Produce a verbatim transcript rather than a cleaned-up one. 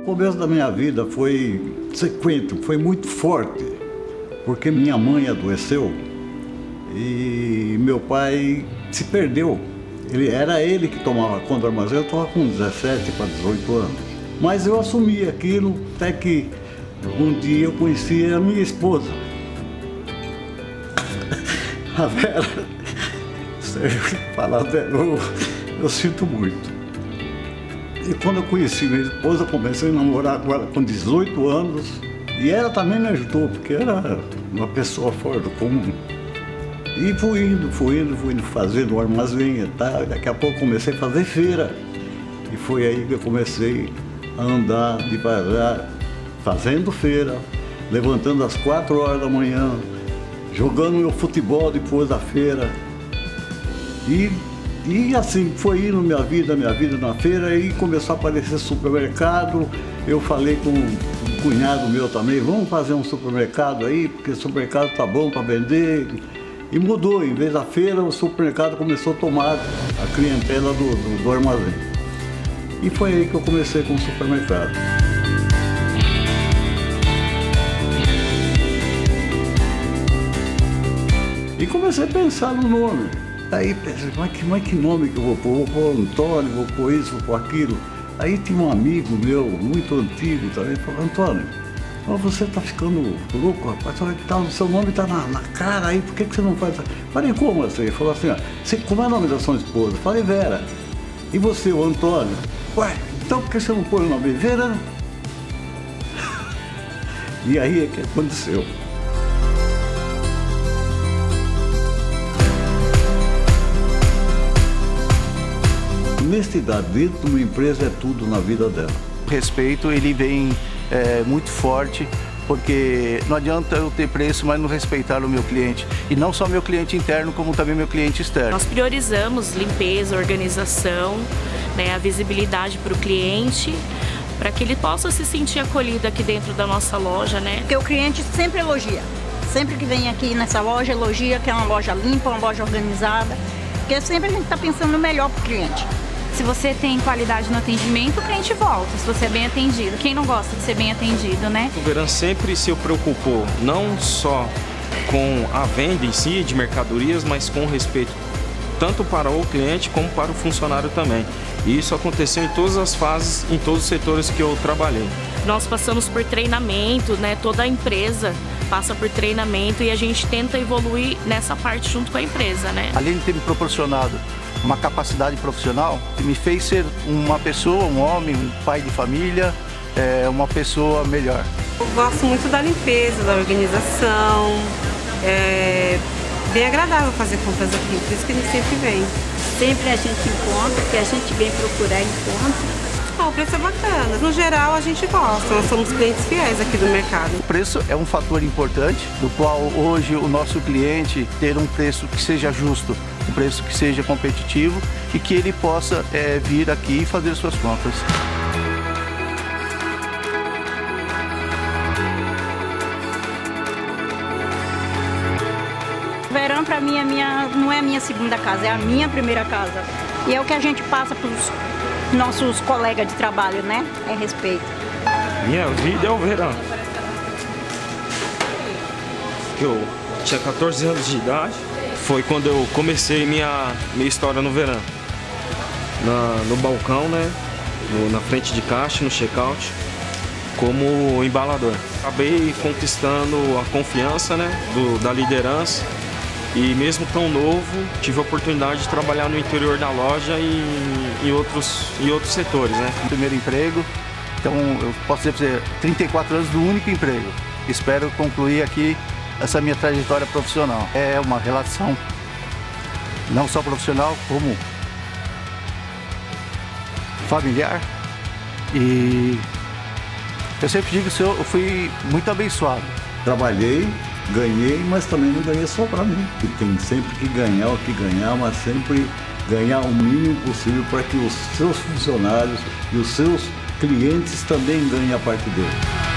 começo da minha vida foi sequente, foi muito forte, porque minha mãe adoeceu e meu pai se perdeu. Ele, era ele que tomava conta do armazém, eu estava com dezessete para dezoito anos. Mas eu assumi aquilo até que um dia eu conheci a minha esposa, a Vera. Sérgio, falar dela, eu, eu sinto muito. E quando eu conheci minha esposa, comecei a namorar com ela com dezoito anos. E ela também me ajudou, porque era uma pessoa fora do comum. E fui indo, fui indo, fui indo fazendo o armazém e tal. Daqui a pouco comecei a fazer feira. E foi aí que eu comecei a andar devagar, fazendo feira, levantando às quatro horas da manhã, jogando meu futebol depois da feira. E, e assim, foi indo minha vida, minha vida na feira, e começou a aparecer supermercado. Eu falei com um cunhado meu também, vamos fazer um supermercado aí, porque o supermercado tá bom para vender. E mudou, em vez da feira, o supermercado começou a tomar a clientela do, do, do armazém. E foi aí que eu comecei com o supermercado. E comecei a pensar no nome. Aí pensei, mas que, mas que nome que eu vou pôr? Vou pôr Antônio, vou pôr isso, vou pôr aquilo. Aí tinha um amigo meu, muito antigo também, falou, Antônio, você está ficando louco, rapaz, o seu nome está na, na cara aí, por que, que você não faz? Falei, como assim? Ele falou assim, ó, você, como é o nome da sua esposa? Falei, Vera. E você, o Antônio? Ué, então por que você não põe o nome Vera? E aí é que aconteceu. Honestidade dentro de uma empresa é tudo na vida dela. O respeito, ele vem é, muito forte, porque não adianta eu ter preço, mas não respeitar o meu cliente. E não só meu cliente interno, como também meu cliente externo. Nós priorizamos limpeza, organização, né, a visibilidade para o cliente, para que ele possa se sentir acolhido aqui dentro da nossa loja, né? Porque o cliente sempre elogia. Sempre que vem aqui nessa loja, elogia que é uma loja limpa, uma loja organizada. Porque sempre a gente está pensando no melhor para o cliente. Se você tem qualidade no atendimento, o cliente volta, se você é bem atendido. Quem não gosta de ser bem atendido, né? O Veran sempre se preocupou não só com a venda em si de mercadorias, mas com respeito tanto para o cliente como para o funcionário também. E isso aconteceu em todas as fases, em todos os setores que eu trabalhei. Nós passamos por treinamento, né? Toda a empresa passa por treinamento e a gente tenta evoluir nessa parte junto com a empresa, né? Além de ter me proporcionado uma capacidade profissional, que me fez ser uma pessoa, um homem, um pai de família, é, uma pessoa melhor. Eu gosto muito da limpeza, da organização, é bem agradável fazer compras aqui, por isso que a gente sempre vem. Sempre a gente encontra, que a gente vem procurar encontra. Ah, o preço é bacana, no geral a gente gosta, nós somos clientes fiéis aqui do mercado. O preço é um fator importante, do qual hoje o nosso cliente ter um preço que seja justo, um preço que seja competitivo e que ele possa é, vir aqui e fazer suas compras. O Veran para mim é minha, não é a minha segunda casa, é a minha primeira casa. E é o que a gente passa para os nossos colegas de trabalho, né? É respeito. Minha vida é o Veran. Eu tinha quatorze anos de idade, foi quando eu comecei minha, minha história no Veran. Na, no balcão, né? No, na frente de caixa, no check-out, como embalador. Acabei conquistando a confiança, né? Do, da liderança. E mesmo tão novo, tive a oportunidade de trabalhar no interior da loja e em outros, em outros setores, né? Primeiro emprego, então eu posso dizer para você, trinta e quatro anos do único emprego. Espero concluir aqui essa minha trajetória profissional. É uma relação não só profissional, como familiar. E eu sempre digo que eu fui muito abençoado. Trabalhei, ganhei, mas também não ganhei só para mim. E tem sempre que ganhar o que ganhar, mas sempre ganhar o mínimo possível para que os seus funcionários e os seus clientes também ganhem a parte deles.